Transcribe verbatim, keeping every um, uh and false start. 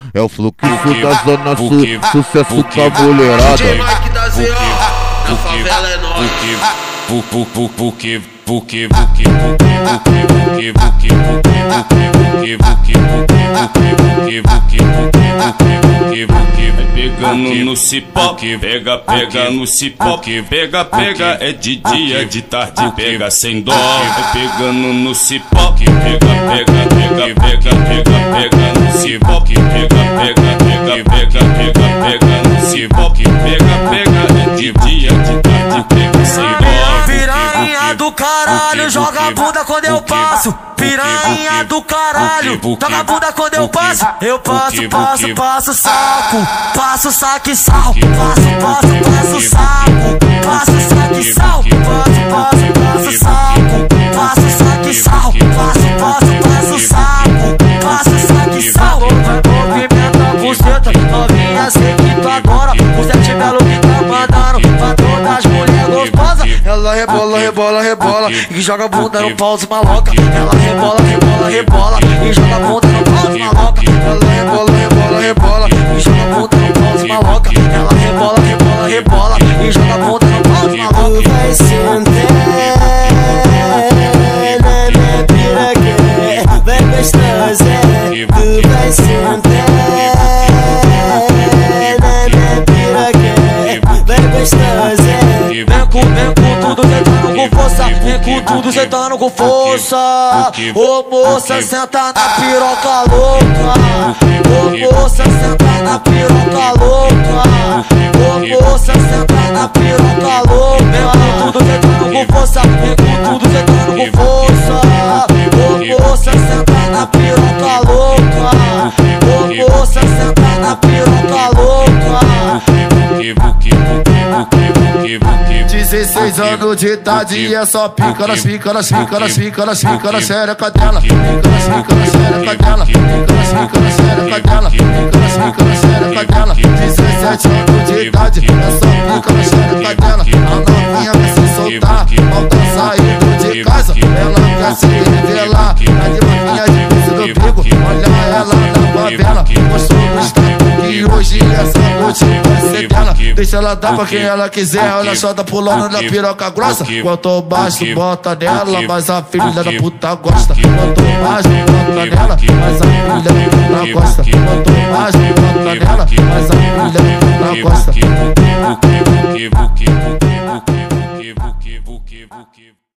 É o fluxo da zona sul, sucesso com a mulherada. D J Mike da Z O, na favela é nóis. Porque, porque, porque, porque, porque, porque, porque, pegando no cipó, pega, pega no cipó, pega, pega, é de dia, de tarde, pega sem dó. Vai pegando no cipó, pega, pega, pega, pega, pega, pega no cipó, pega, pega, pega, pega, pega, pega no cipó, pega, pega, é de dia, de tarde, pega sem dó. Piranha do caralho, joga a bunda quando eu passo. Piranha do caralho, joga a bunda quando eu passo. Eu passo, passo, passo saco, passo saque sal. Passo, passo, passo saco, passo saque sal. Passo, passo, passo saco, passo saque sal. Passo, passo, passo saco, passo saque sal. Vai movimentar a buceta, novinha, sei que tu adora. O Sete Belo que tá mandando pra todas as mulheres gostosas. Ela rebola, rebola, rebola e joga a bunda no pau dos maloca. Ela rebola, rebola, rebola e joga a bunda no pau dos maloca. Ela rebola, rebola, rebola e joga a bunda no pau dos maloca. Ela rebola, rebola, rebola e joga a bunda no pau dos maloca. Tu vai sentar na minha piroca, vai gostosa. Tu vai sentar na minha piroca, vai gostosa. Vem com, vem com tudo sentando com força, vem com tudo sentando com força. Ô moça, senta na piroca louca. Ô moça, senta na piroca louca. Ô moça, senta na piroca louca. Vem com tudo sentando com força, vem com tudo sentando com força. Ô moça, senta na piroca louca. Ô moça, senta na piroca louca. dezesseis anos de idade e é só pica nas pica nas pica nas pica nas pica na xereca dela. Pica nas pica na xereca dela. Pica nas pica na xereca dela. Pica nas pica na xereca dela. dezessete anos de idade é só pica na xereca dela. A novinha quer se soltar, falta saindo de casa. Ela quer se revelar, tá de maquinha de piso do bico. Olha ela na favela, mostrou no status que hoje essa noite vai ser dela. Deixa ela dar pra quem ela quiser, olha só, tá pulando na piroca grossa. Quanto baixo bota nela, mas a filha da puta gosta. Quanto baixo bota nela, mas a filha da puta gosta. Quanto baixo bota nela, mas a filha da puta gosta.